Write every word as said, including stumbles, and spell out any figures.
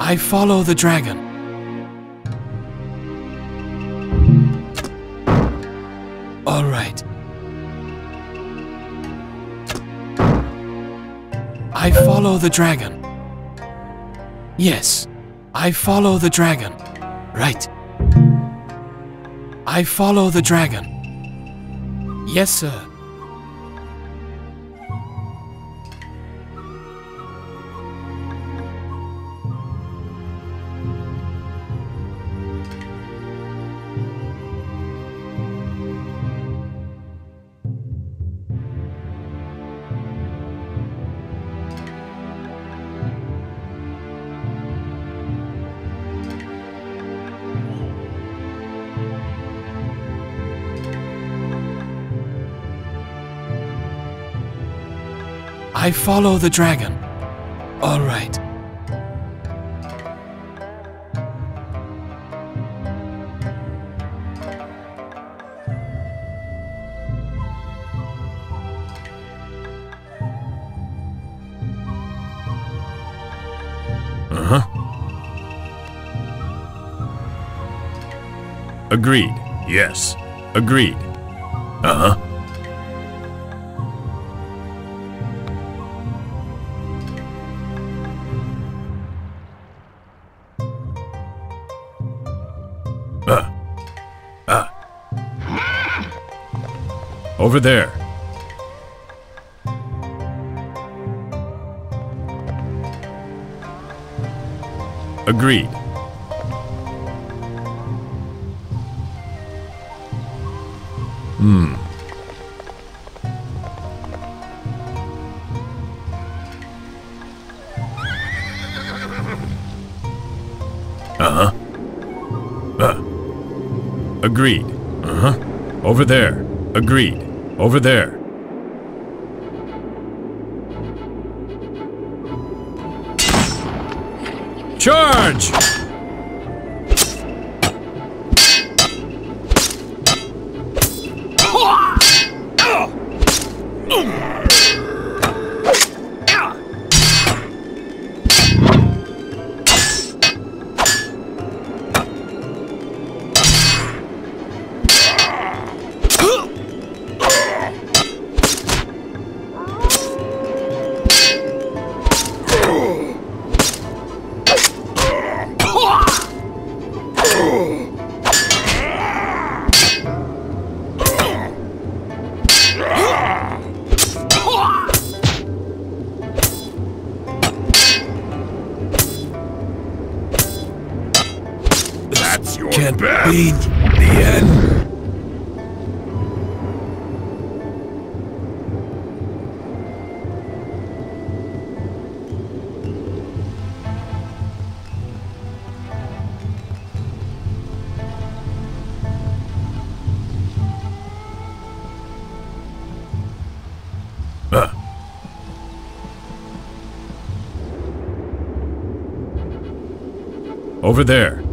I follow the dragon. All right. I follow the dragon. Yes, I follow the dragon. Right. I follow the dragon. Yes, sir. I follow the dragon. All right. Uh-huh. Agreed. Yes. Agreed. Uh-huh. Uh. Uh. Over there. Agreed. Hmm. Uh-huh. Uh. Agreed. Uh-huh. Over there. Agreed. Over there. Charge! That's your Can't best. be the end. Uh. Over there.